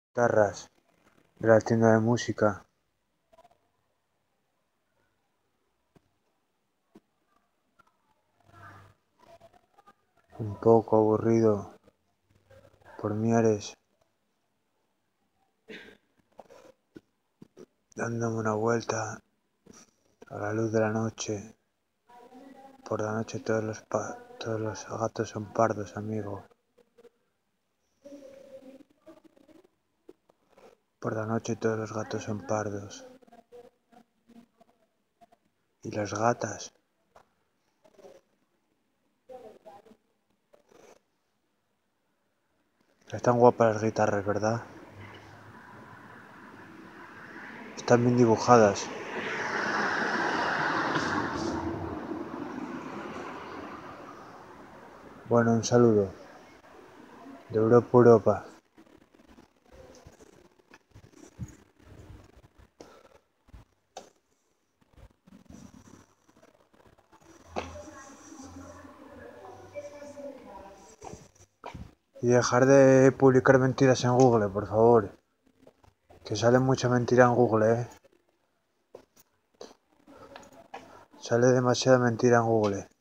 Guitarras de la tienda de música. Un poco aburrido por Mieres, dándome una vuelta a la luz de la noche. Por la noche todos los gatos son pardos, amigo. Por la noche todos los gatos son pardos. Y las gatas. Están guapas las guitarras, ¿verdad? Están bien dibujadas. Bueno, un saludo. De Europa a Europa. Y dejar de publicar mentiras en Google, por favor. Que sale mucha mentira en Google, Sale demasiada mentira en Google.